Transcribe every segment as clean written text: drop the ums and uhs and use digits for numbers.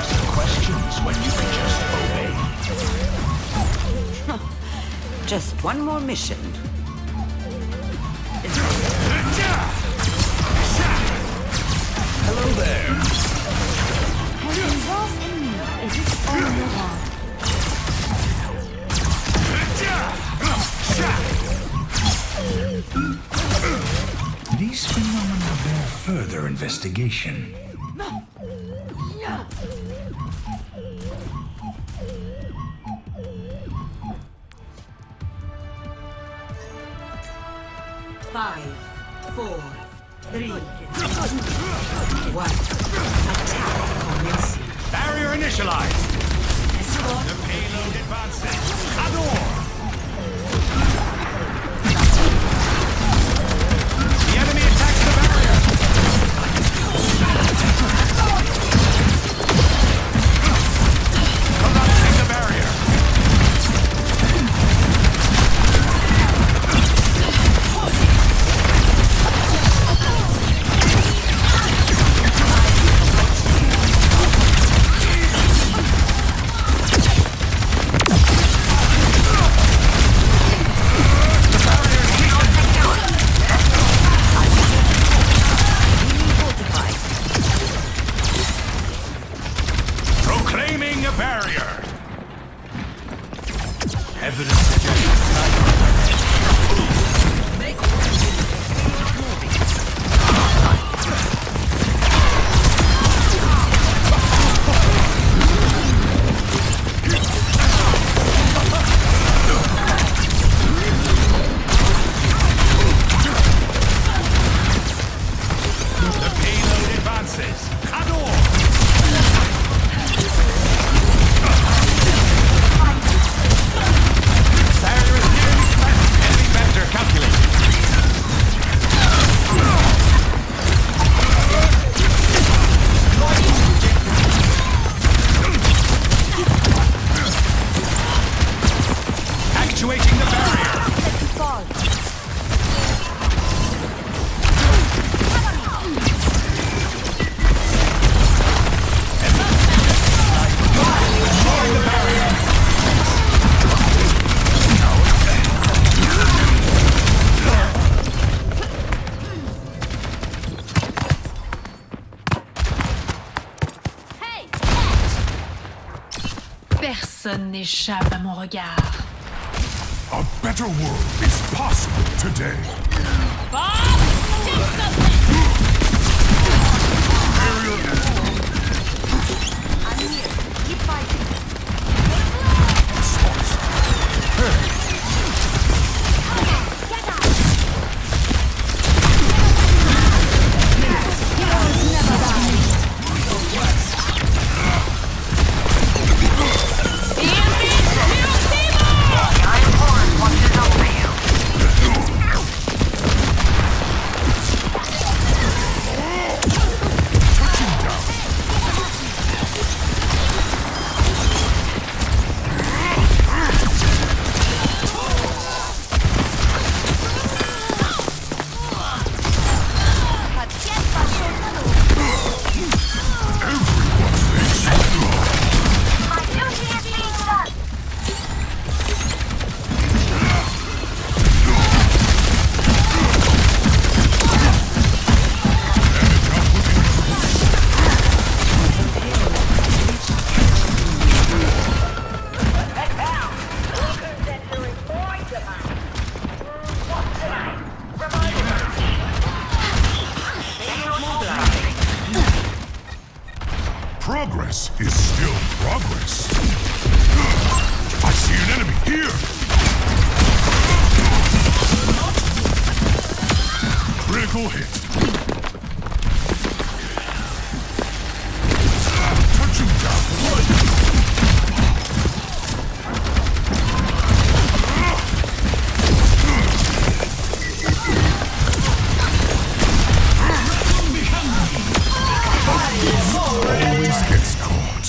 ask questions when you can just obey. Just one more mission. Hello there. Has involved in me. Is it all you want? These phenomena bear further investigation. 5, 4, 3, 2, 1. Attack commencing. Barrier initialized. The payload advances. Adore. The enemy attacks the barrier. Collapsing the barrier. Proclaiming a barrier. Evidence suggests the payload advances. Adore. Barrier is nearly smashed. Enemy vector calculated. Actuating the barrier. Destroying the barrier. Hey! Personne n'échappe à mon regard. A better world is possible today. I'm here. Keep fighting. Get out! Heroes never die. My duty is being done. Progress is still progress. I see an enemy here. Critical hit. Touching down. Always gets caught.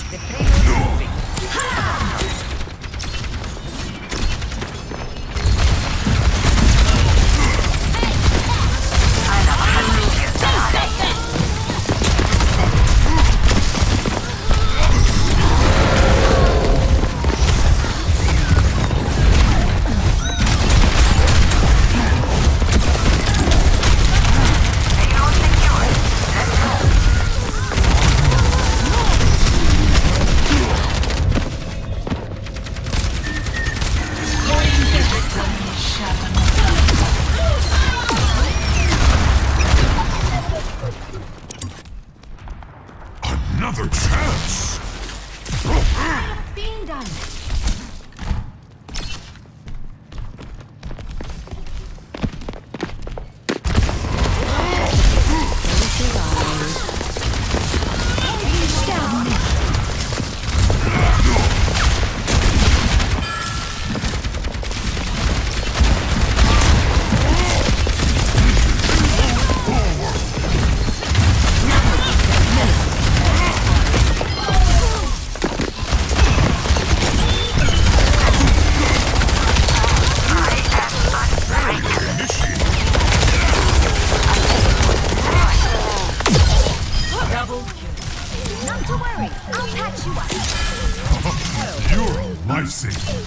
I'll patch you up. You're a lifesaver.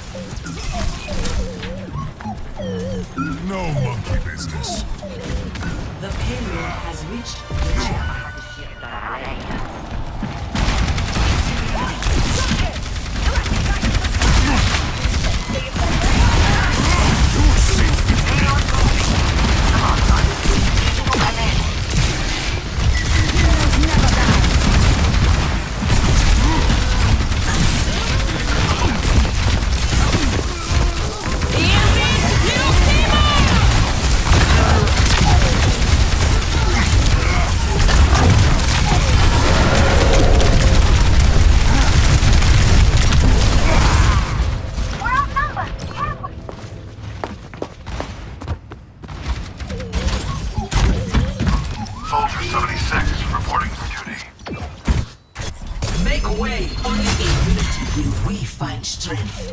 No monkey business. The payload has reached the ship. Soldier 76 reporting for duty. Make way! Only in unity will we find strength.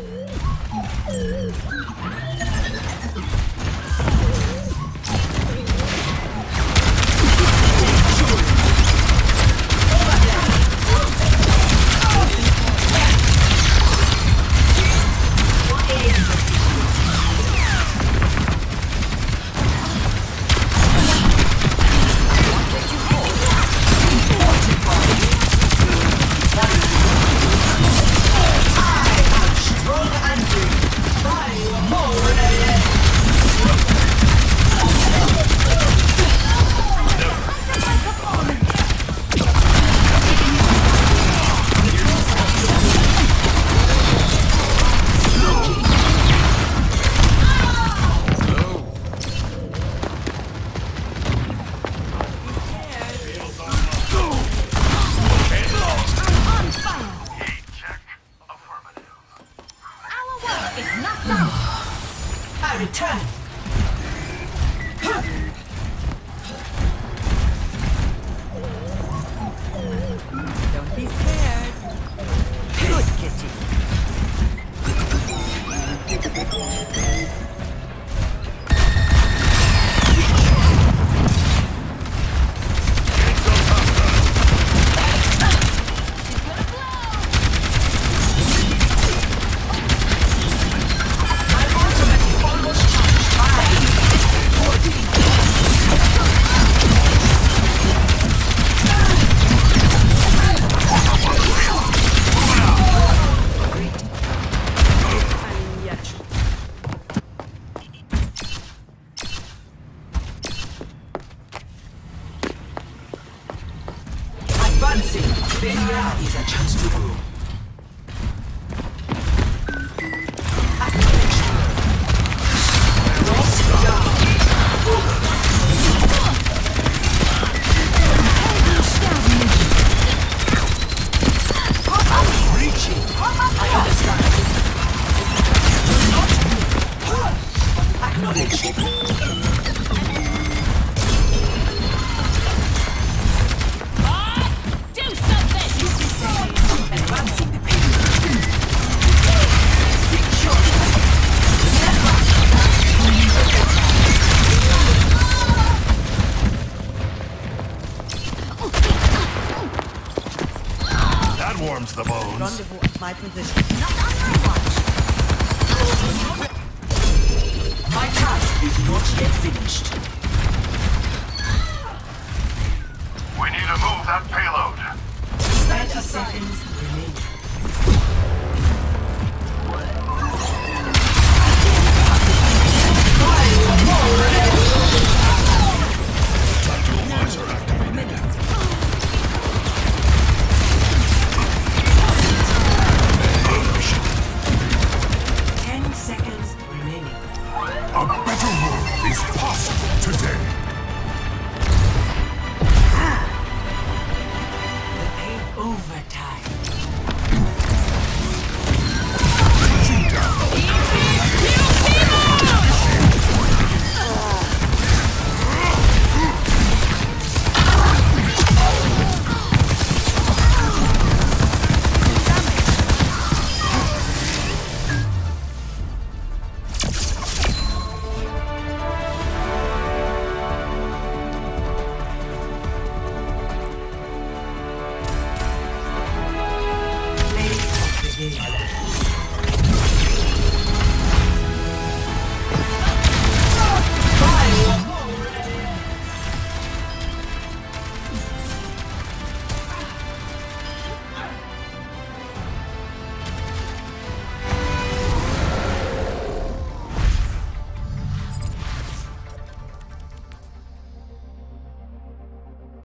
I return. Don't be scared. Good kitty. Advancing. There is a chance to grow. Reaching. I understand. Acknowledge. That warms the bones. Rendezvous at my position. Not on my watch. My task is not yet finished. We need to move that payload. 30 seconds remaining.